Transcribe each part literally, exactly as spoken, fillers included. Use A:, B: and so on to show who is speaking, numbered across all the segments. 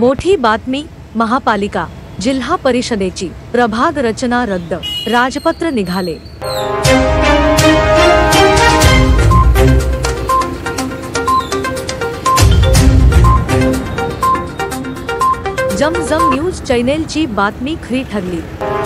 A: मोठी बातमी, महापालिका जिल्हा परिषदेची प्रभाग रचना रद्द, राजपत्र निघाले। जमजम न्यूज चॅनेलची बातमी खरी ठरली।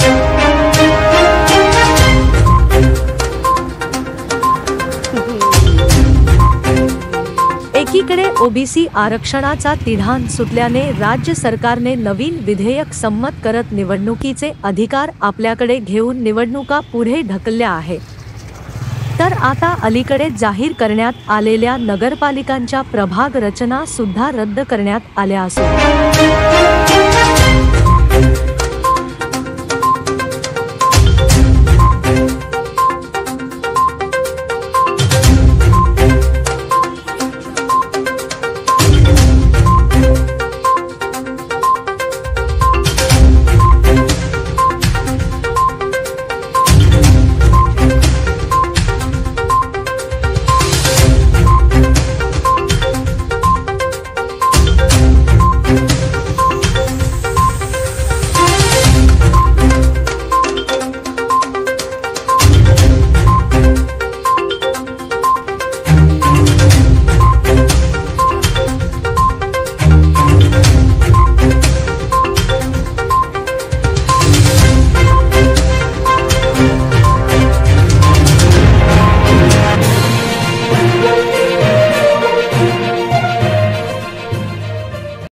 A: एकीकडे ओबीसी आरक्षणाचा तिढा सुटल्याने राज्य सरकारने नवीन विधेयक संमत करत निवडणुकीचे अधिकार आपल्याकडे घेऊन निवडणुका पुढे ढकलल्या आहेत। तर आता अलीकडे जाहीर करण्यात आलेल्या नगरपालिकांच्या प्रभाग रचना सुद्धा रद्द करण्यात आल्या असून